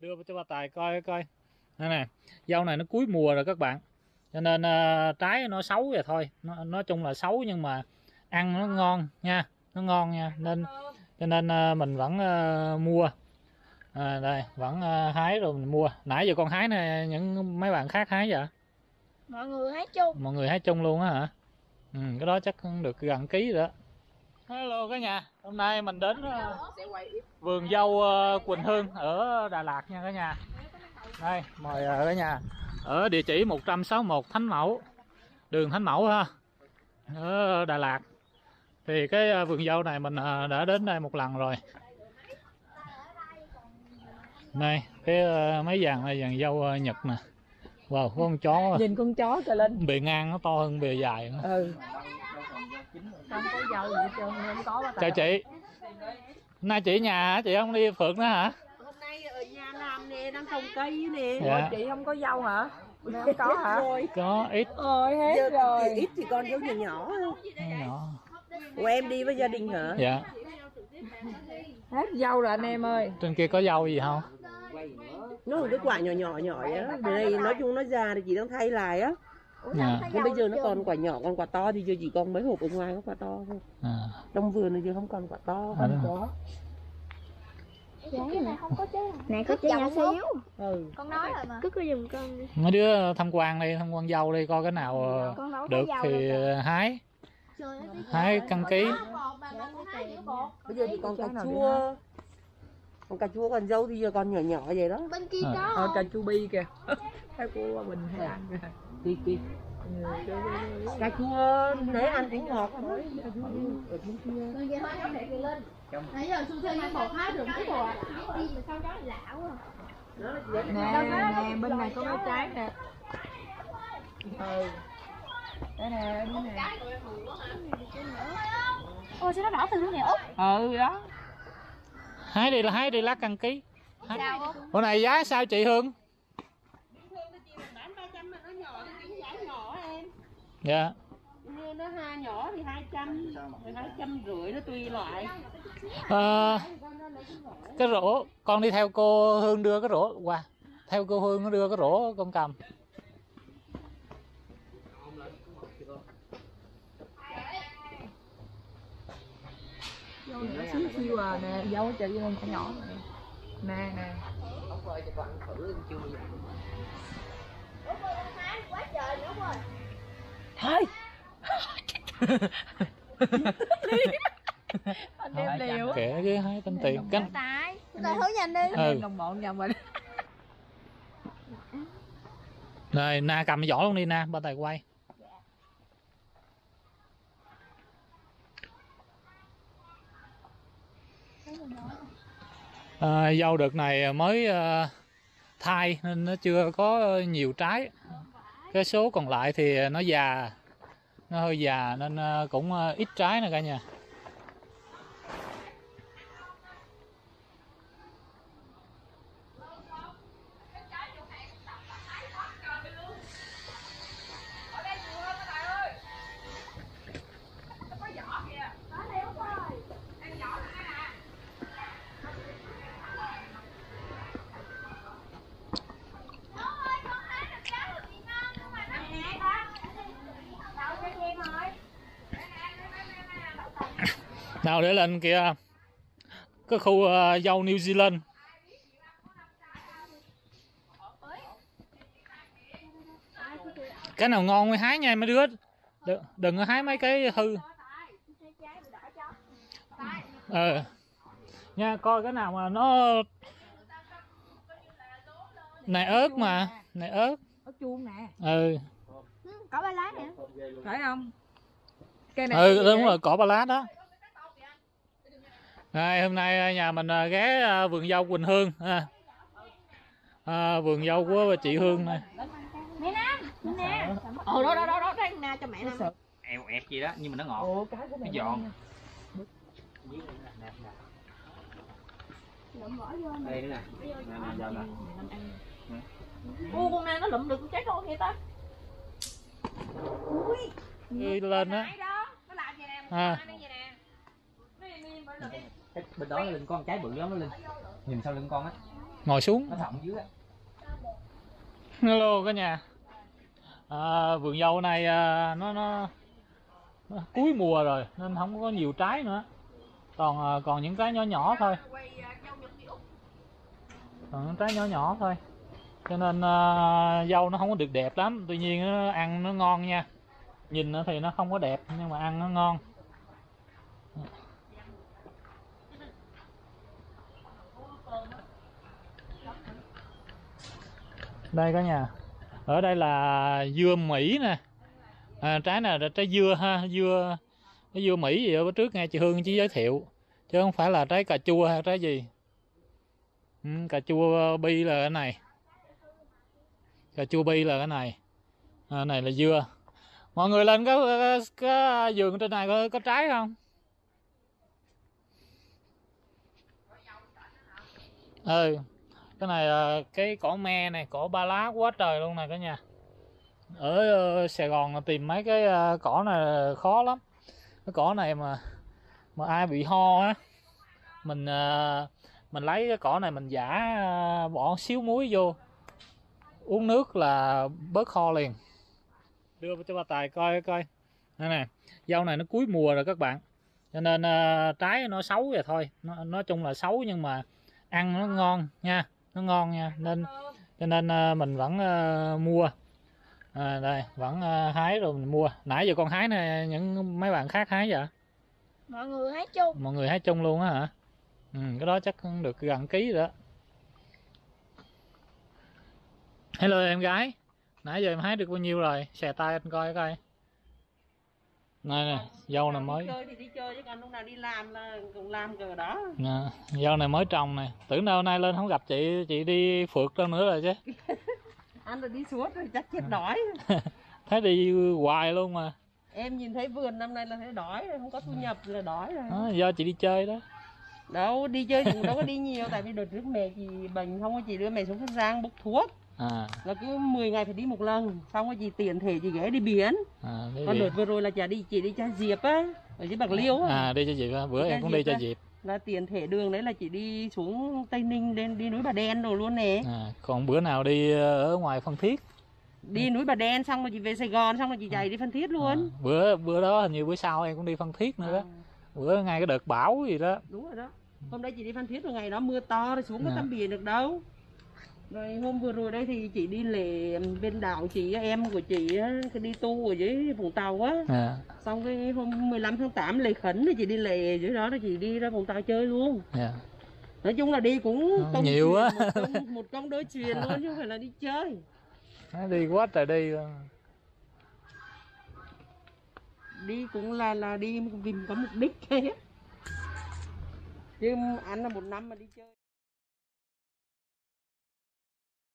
đưa cho bà Tài coi coi. Đây nè, dâu này nó cuối mùa rồi các bạn, cho nên trái nó xấu vậy thôi, nói chung là xấu nhưng mà ăn nó ngon nha, nó ngon nha, nên cho nên mình vẫn mua. Đây vẫn hái rồi mình mua. Nãy giờ con hái nè, những mấy bạn khác hái vậy? Mọi người hái chung. Mọi người hái chung luôn á hả? Cái đó chắc được gần ký rồi đó. Hello cả nhà, hôm nay mình đến vườn dâu Quỳnh Hương ở Đà Lạt nha cả nhà. Đây mời cả nhà ở địa chỉ 161 Thánh Mẫu, đường Thánh Mẫu ha, ở Đà Lạt. Thì cái vườn dâu này mình đã đến đây một lần rồi. Đây cái mấy dàn này dàn dâu Nhật nè. Wow, có con chó. Nhìn con chó kìa Linh. Bề ngang nó to hơn bề dài nữa. Không có dâu gì hết trơn, không có. Chào chị. Hôm nay chị nhà hả? Chị không đi phượt nữa hả? Hôm nay ở nhà làm nè, đang trồng cây nè. Dạ. Chị không có dâu hả? Không có hả? Có ít. Ôi hết rồi. Ít thì con dâu nhỏ nhỏ. Nhỏ. Ủa em đi với gia đình hả? Dạ. Hết dâu rồi anh em ơi. Trên kia có dâu gì không? Nó một cái quả nhỏ nhỏ nhỏ á. Đây nói chung nó già thì chị đang thay lại á. Dạ. Nhưng bây giờ nó còn quả nhỏ, còn quả to thì giờ chỉ còn mấy hộp ở ngoài có quả to thôi. Trong vườn này giờ không còn quả to, không có. Nè có nhỏ xíu. Con nói rồi mà. Cứ giùm con đi. Mấy đứa tham quan đi, tham quan dâu đi, coi cái nào được thì hái. Hái căn ký. Bây giờ thì còn cà chua. Còn cà chua, còn dâu thì giờ còn nhỏ nhỏ vậy đó. Bên kia có. Cà chua bi kìa. Thấy của Bình hay ăn kìa. Kì. Cà chua nãy ăn cũng ngọt lắm. Nãy giờ Xuân Thi một hái được mấy bò đi mà sau đó lạ quá. Nè, bên này có mấy trái nè. Đây nè, đây nè. Ôi sao nó đỏ từ lúc này Út? Đó. Hái đi lát căn ký. Bữa này giá sao chị Hương? Dạ. Như nó nhỏ thì 200, 250 nó tùy loại. Cái rổ con đi theo cô Hương đưa cái rổ qua. Theo cô Hương nó đưa cái rổ con cầm. Dâu này nó xíu xíu à nè, dâu chị lên con nhỏ này. Nè. Thôi. Anh đem liều. Kệ chứ hái tính tiền cánh. Tài thử nhanh đi. Đồng bọn nhà mình. Rồi Na cầm cái vỏ luôn đi Na, ba Tài quay. Dâu đợt này mới thai nên nó chưa có nhiều trái. Cái số còn lại thì nó già, nó hơi già nên cũng ít trái nè cả nhà. Nào để lên kìa, cái khu dâu New Zealand. Cái nào ngon mới hái nha mấy đứa, đừng có hái mấy cái hư. Nha, coi cái nào mà nó này ớt mà, này ớt. Ớt chuông nè. Có ba lá nè. Phải không? Cây này Đúng rồi, cỏ ba lá đó. Đây, hôm nay nhà mình ghé vườn dâu Quỳnh Hương vườn dâu của chị Hương này. Nè nè. Đó đây nè cho mẹ nè. Eo ẹp gì đó nhưng mà nó ngọt. Nó giòn. Đây nữa nè. Giòn nè. Con này nó lụm được trái con vậy ta. Đi lên đó. Nó làm vậy nè, Bên đó là Linh có con trái bự lắm đó Linh. Nhìn sau lưng con á. Ngồi xuống. Nó thọng dưới á. Hello cả nhà. Vườn dâu này nó cuối mùa rồi nên không có nhiều trái nữa. Còn những trái nhỏ nhỏ thôi. Còn những trái nhỏ nhỏ thôi. Cho nên dâu nó không có được đẹp lắm. Tuy nhiên nó ăn nó ngon nha. Nhìn thì nó không có đẹp nhưng mà ăn nó ngon. Đây cả nhà. Ở đây là dưa Mỹ nè. Trái này là trái dưa ha, cái dưa Mỹ gì ở bữa trước nghe chị Hương chỉ giới thiệu, chứ không phải là trái cà chua hay trái gì. Cà chua bi là cái này. Cà chua bi là cái này. Này là dưa. Mọi người lên cái vườn trên này có trái không? Cái này cái cỏ me này, cỏ ba lá quá trời luôn nè cả nhà. Ở Sài Gòn tìm mấy cái cỏ này khó lắm. Cái cỏ này mà ai bị ho á, mình lấy cái cỏ này mình giã, bỏ xíu muối vô uống nước là bớt ho liền. Đưa cho bà Tài coi đây nè, dâu này nó cuối mùa rồi các bạn, cho nên trái nó xấu rồi thôi, nói chung là xấu nhưng mà ăn nó ngon nha, nó ngon nha, cho nên mình vẫn mua. Đây vẫn hái rồi mình mua. Nãy giờ con hái nè, những mấy bạn khác hái vậy? Mọi người hái chung. Mọi người hái chung luôn á hả? Cái đó chắc được gần ký rồi đó. Hello em gái, nãy giờ em hái được bao nhiêu rồi? Xè tay anh coi coi. Này nè, dâu này mới. Đi chơi thì đi chơi chứ còn lúc nào đi làm là cũng làm cờ đó. Dâu này mới trồng nè. Tưởng đâu nay lên không gặp chị đi phượt đâu nữa rồi chứ. Anh là đi suốt rồi chắc chết đói. Thấy đi hoài luôn mà. Em nhìn thấy vườn năm nay là thấy đói rồi, không có thu nhập là đói rồi. Do chị đi chơi đó. Đâu đi chơi thì cũng đâu có đi nhiều, tại vì đợt trước mẹ chị bệnh không có, chị đưa mẹ xuống Phan Giang bốc thuốc. Là cứ 10 ngày phải đi một lần, xong rồi chị tiện thể chị ghé đi biển. Còn đợt vừa rồi là chị đi cho Diệp á, ở dưới Bạc Liêu á. Đi cho Diệp á, bữa em cũng đi cho Diệp. Là tiền thể đường đấy là chị đi xuống Tây Ninh đi núi Bà Đen rồi luôn nè. Còn bữa nào đi ở ngoài Phan Thiết. Đi núi Bà Đen xong rồi chị về Sài Gòn, xong rồi chị chạy đi Phan Thiết luôn. Bữa đó hình như bữa sau em cũng đi Phan Thiết nữa đó. Bữa ngay cái đợt bão gì đó. Đúng rồi đó. Hôm đấy chị đi Phan Thiết rồi, ngày đó mưa to rồi xuống có tắm biển được đâu. Rồi hôm vừa rồi đây thì chị đi lễ bên đảo chị, em của chị đi tu ở dưới Vũng Tàu á. Xong cái hôm 15 tháng 8 lễ khấn thì chị đi lễ dưới đó, chị đi ra Vũng Tàu chơi luôn. Nói chung là đi cũng nhiều á. Một công đôi chuyền luôn chứ không phải là đi chơi. Đi quá trời đi luôn. Đi cũng là đi vì có mục đích hết. Chứ anh là một năm mà đi chơi